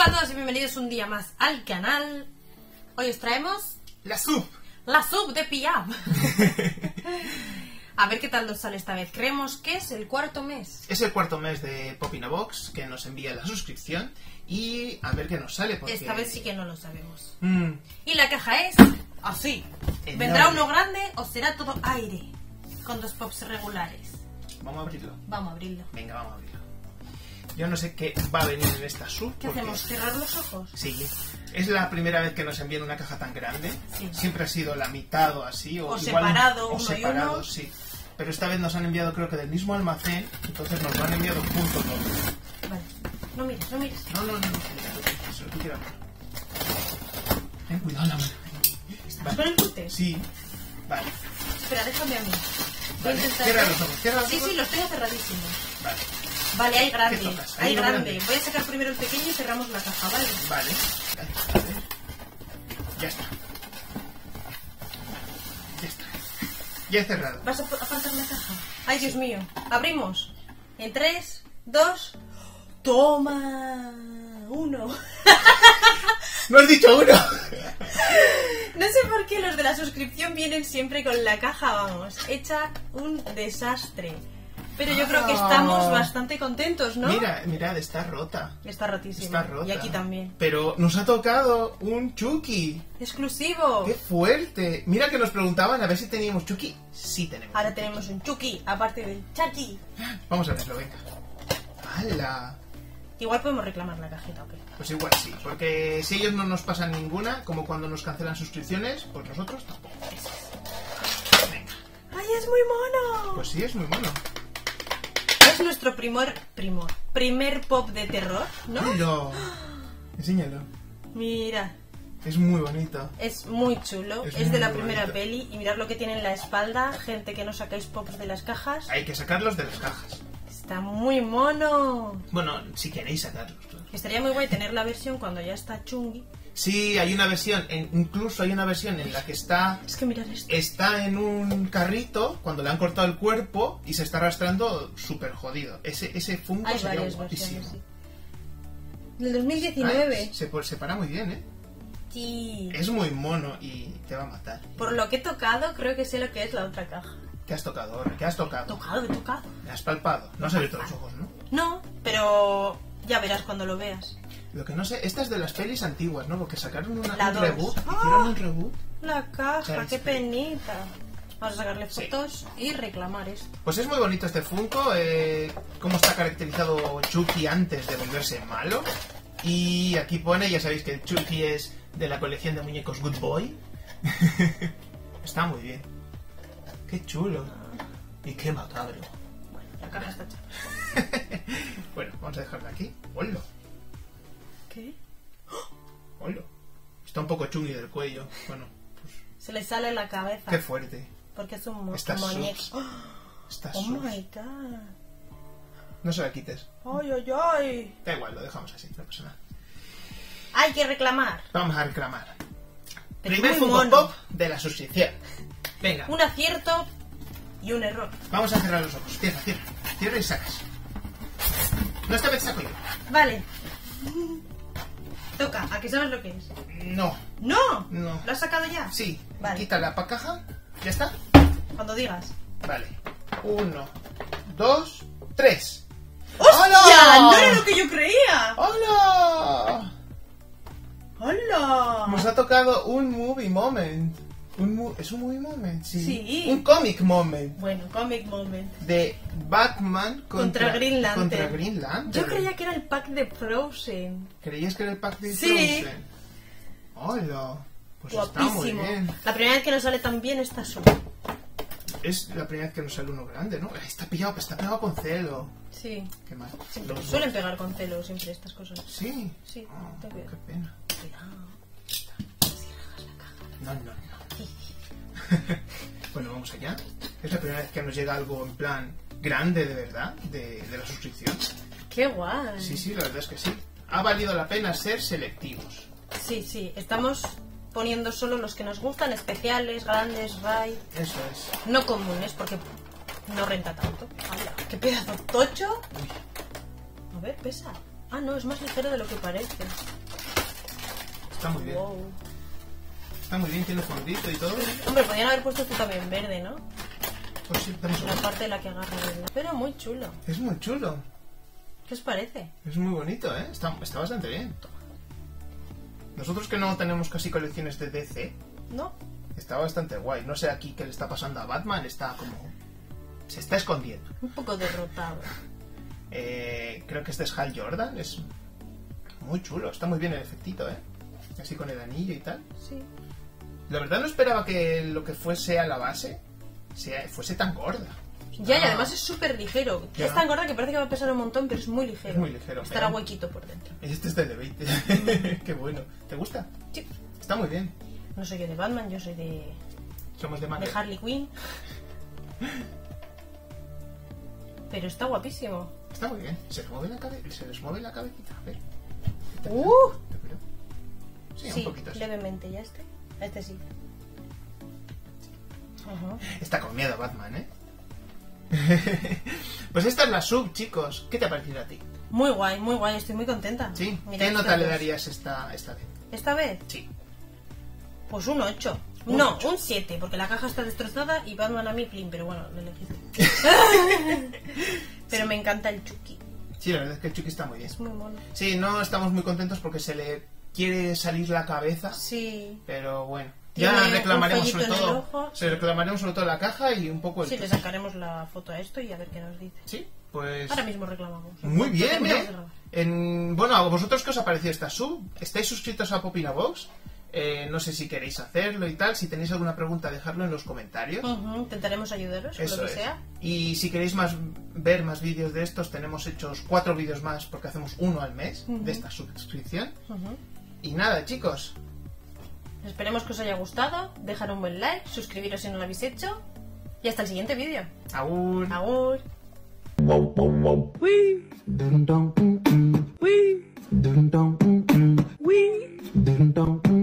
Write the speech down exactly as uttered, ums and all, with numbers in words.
Hola a todos y bienvenidos un día más al canal. Hoy os traemos la sub. La sub de Piab. A ver qué tal nos sale esta vez. Creemos que es el cuarto mes. Es el cuarto mes de Pop in a Box que nos envía la suscripción. Y a ver qué nos sale. Porque... esta vez sí que no lo sabemos. Mm. Y la caja es así. Enorme. ¿Vendrá uno grande o será todo aire? Con dos pops regulares. Vamos a abrirlo. Vamos a abrirlo. Venga, vamos a abrirlo. Yo no sé qué va a venir en esta sub. ¿Qué porque... hacemos? ¿Cerrar los ojos? Sí. Es la primera vez que nos envían una caja tan grande. Sí. Siempre ha sido la mitad o así. O, O igual, separado, o uno separado, y uno. sí. Pero esta vez nos han enviado creo que del mismo almacén. Entonces nos lo han enviado junto todo. Vale. No mires, no mires. No, no, no. no. Eso, tú tira. Ten cuidado la mano. ¿Estás con el cúter? Sí. Vale. Espera, déjame a mí. Voy a Vale. intentar- Cierra los ojos. Cierra los Sí, ojos. sí, los tengo cerradísimos. Vale. Vale, hay grande. ¿Qué tocas? Hay Hay uno grande. grande. Voy a sacar primero el pequeño y cerramos la caja, ¿vale? Vale. A ver. Ya está. Ya está. Ya he cerrado. ¿Vas a apartar la caja? Ay, Dios mío. Abrimos. En tres, dos... ¡Toma! Uno. ¡No has dicho uno! No sé por qué los de la suscripción vienen siempre con la caja, vamos, hecha un desastre. Pero yo creo que estamos bastante contentos, ¿no? Mira, mirad, está rota. Está rotísima. Está rota. Y aquí también. Pero nos ha tocado un Chucky. ¡Exclusivo! ¡Qué fuerte! Mira que nos preguntaban a ver si teníamos Chucky. Sí tenemos. Ahora tenemos un Chucky, aparte del Chucky. Vamos a verlo, venga. ¡Hala! Igual podemos reclamar la cajita, ¿ok? Pues igual sí, porque si ellos no nos pasan ninguna, como cuando nos cancelan suscripciones, pues nosotros tampoco. Venga. ¡Ay, es muy mono! Pues sí, es muy bueno. Es nuestro primer, primor, primer pop de terror, ¿no? ¡Mira! Enséñalo. Mira, Es muy bonito. es muy chulo, Es es, de la muy primera bonito. peli. Y mirad lo que tiene en la espalda, gente que no sacáis pops de las cajas. Hay que sacarlos de las cajas. Está muy mono. Bueno, si queréis sacarlos, claro. Estaría muy guay tener la versión cuando ya está chungui. Sí, hay una versión, en- incluso hay una versión en la que está Es que mirad esto. está en un carrito cuando le han cortado el cuerpo y se está arrastrando súper jodido. Ese, ese Funko Hay sería varias guapísimo. versiones, sí. Del dos mil diecinueve. Ay, se, se para muy bien, ¿eh? Sí. Es muy mono y te va a matar. Por lo que he tocado, creo que sé lo que es la otra caja. ¿Qué has tocado ahora? ¿Qué has tocado? Tocado, he tocado. ¿Me has palpado? No has abierto los ojos, ¿no? No, pero ya verás cuando lo veas. Lo que no sé, esta es de las pelis antiguas, ¿no? Porque sacaron una, La un dos. reboot. ¡Ah! Hicieron un reboot. La caja, Claro, qué sí. penita. Vamos a sacarle Sí. fotos y reclamar esto. Pues es muy bonito este Funko, eh, cómo está caracterizado Chucky antes de volverse malo. Y aquí pone, ya sabéis que Chucky es de la colección de muñecos Good Boy. Está muy bien. Qué chulo. Y qué macabro. Bueno, la caja está hecha. Bueno, vamos a dejarla aquí. ¡Hola! ¿Qué? ¡Hola! Está un poco chungui del cuello. Bueno, pues Se le sale la cabeza. qué fuerte. Porque es un mo- Estas muñeco. subs. ¡Oh, Estas oh subs. my god! No se la quites. ¡Ay, ay, ay! Da igual, lo dejamos así, no pasa nada. Hay que reclamar. Vamos a reclamar. Pero Primer muy Funko mono. Pop de la suscripción. Venga, Un acierto y un error. vamos a cerrar los ojos. Cierra, cierra. Cierra y sacas. No, esta vez saco yo. Vale. Toca, ¿a qué sabes lo que es? No, ¡No! No. ¿Lo has sacado ya? sí. Vale. Quita la pa- caja. ¿Ya está? Cuando digas. Vale. Uno, dos, tres. ¡Hostia! ¡Hola! ¡No era lo que yo creía! ¡Hola! ¡Hola! Nos ha tocado un movie moment. Un mu- ¿Es un movie moment? Sí. Sí. Un comic moment. Bueno, comic moment. De Batman contra, Contra Green Lantern. contra Green Lantern. Yo creía que era el pack de Frozen. ¿Creías que era el pack de Sí. Frozen? Hola. Pues está muy Guapísimo. bien. La primera vez que nos sale tan bien esta sub. Es la primera vez que nos sale uno grande, ¿no? Está pillado, está pegado con celo. Sí. Qué mal. Siempre- Los- Suelen pegar con celo siempre estas cosas. Sí. Sí, Oh, ten cuidado. qué pena. Cuidado. Si rajas la caja. No, no, no. Bueno, vamos allá. Es la primera vez que nos llega algo en plan grande, de verdad, de, de la suscripción. ¡Qué guay! Sí, sí, la verdad es que sí. Ha valido la pena ser selectivos. Sí, sí. Estamos poniendo solo los que nos gustan, especiales, grandes, raid. Eso es. No comunes, porque no renta tanto. ¡Hala! ¡Qué pedazo tocho! A ver, pesa. Ah, no, es más ligero de lo que parece. Está muy bien. Wow. Está muy bien, tiene fondito y todo. Hombre, podrían haber puesto esto también verde, ¿no? Pues sí, pero eso- La parte de la que agarra verde. Pero muy chulo. es muy chulo. ¿Qué os parece? Es muy bonito, ¿eh? Está, está bastante bien. Nosotros que no tenemos casi colecciones de D C, ¿No? está bastante guay. No sé aquí qué le está pasando a Batman, está como... se está escondiendo. Un poco derrotado. Eh, creo que este es Hal Jordan, es muy chulo, está muy bien el efectito, ¿eh? Así con el anillo y tal. Sí. La verdad no esperaba que lo que fuese a la base sea, fuese tan gorda. Ya, y Ah, además es súper ligero. Ya. Es tan gorda que parece que va a pesar un montón, pero es muy ligero. Es muy ligero, Estará pero- huequito por dentro. Este es de veinte. Qué bueno. ¿Te gusta? Sí. Está muy bien. No soy yo de Batman, yo soy de, Somos de de Marvel. Harley Quinn. Pero está guapísimo. Está muy bien. Se les mueve la, cabe se les mueve la cabecita. A ver. ¡Uh! ¿Te creo? Sí, Sí, un poquito así. levemente. ¿Ya este? Este sí. Ajá. Está con miedo Batman, ¿eh? Pues esta es la sub, chicos. ¿Qué te ha parecido a ti? Muy guay, muy guay. Estoy muy contenta. ¿Sí? Mira, ¿Qué estos nota le dos. darías esta, esta vez? ¿Esta vez? Sí. Pues un ocho. Un No, ocho. un siete, porque la caja está destrozada y Batman a mí, plin, pero bueno, lo elegiste. Pero me encanta el Chucky. Sí, la verdad es que el Chucky está muy bien. Es muy mono. Sí, no estamos muy contentos porque se le quiere salir la cabeza, Sí. pero bueno. Tiene Ya un reclamaremos follito sobre en el todo. ojo. Se reclamaremos sobre todo la caja y un poco el Sí, le Chucky. sacaremos la foto a esto y a ver qué nos dice. Sí, pues. Ahora mismo reclamamos. Muy bien, Terminamos ¿eh? de grabar. En... Bueno, ¿a vosotros qué os ha parecido esta sub? ¿Estáis suscritos a Popina Box? Eh, no sé si queréis hacerlo y tal. Si tenéis alguna pregunta, dejadlo en los comentarios. Ujú, intentaremos ayudaros con Eso lo que es. sea. Y si queréis más ver más vídeos de estos, tenemos hechos cuatro vídeos más porque hacemos uno al mes Ujú. de esta suscripción. Ujú. Y nada, chicos. Esperemos que os haya gustado. Dejar un buen like, suscribiros si no lo habéis hecho. Y hasta el siguiente vídeo. Aún. Agur. Wow, wow, wow. Wee. Dun dun dun dun. Wee. Dun dun dun dun. Wee. Dun dun dun.